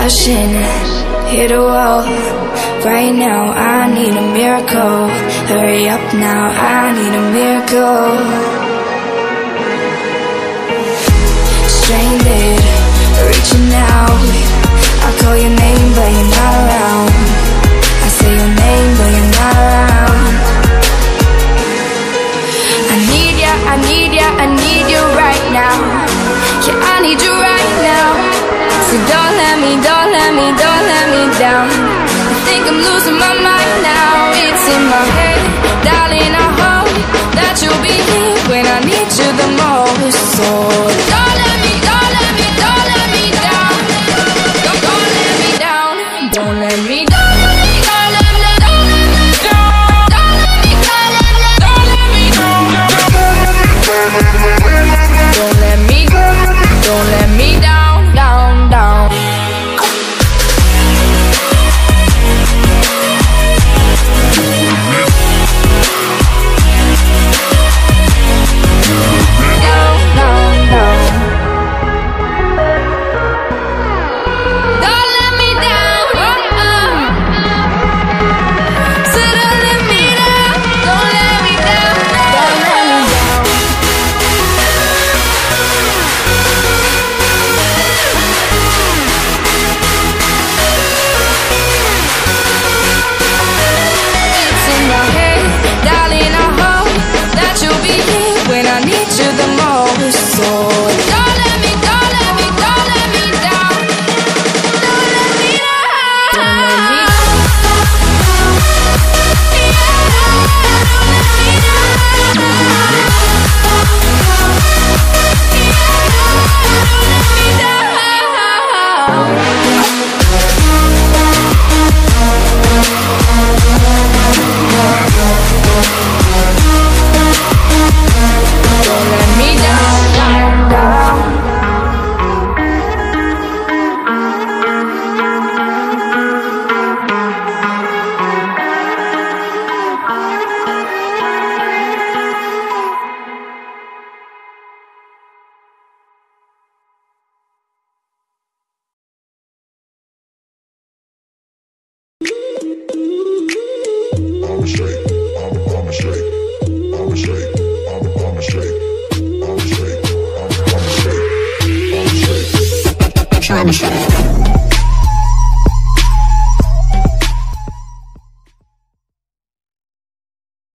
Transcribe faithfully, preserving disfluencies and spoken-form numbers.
rushing, hit a wall. Right now I need a miracle. Hurry up now, I need a miracle. Stranded, reaching out. I call your name but you're not around. I say your name but you're not around. I need ya, I need ya, I need you right now. Yeah, I need you right now. So don't let me, don't let me, don't let me down. I think I'm losing my mind now. It's in my head, darling, I hope that you'll be here when I need you the most. So don't let me, don't let me, don't let me down. Don't, don't let me down. Don't let me down. Don't let me down, down, down. Trying to shut it.